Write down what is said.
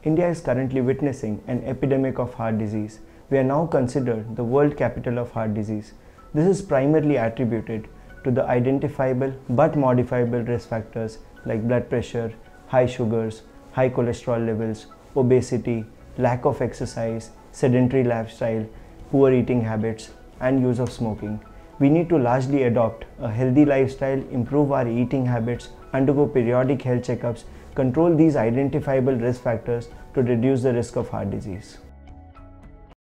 India is currently witnessing an epidemic of heart disease. We are now considered the world capital of heart disease. This is primarily attributed to the identifiable but modifiable risk factors like blood pressure, high sugars, high cholesterol levels, obesity, lack of exercise, sedentary lifestyle, poor eating habits, and use of smoking. We need to largely adopt a healthy lifestyle, improve our eating habits, undergo periodic health checkups, control these identifiable risk factors to reduce the risk of heart disease.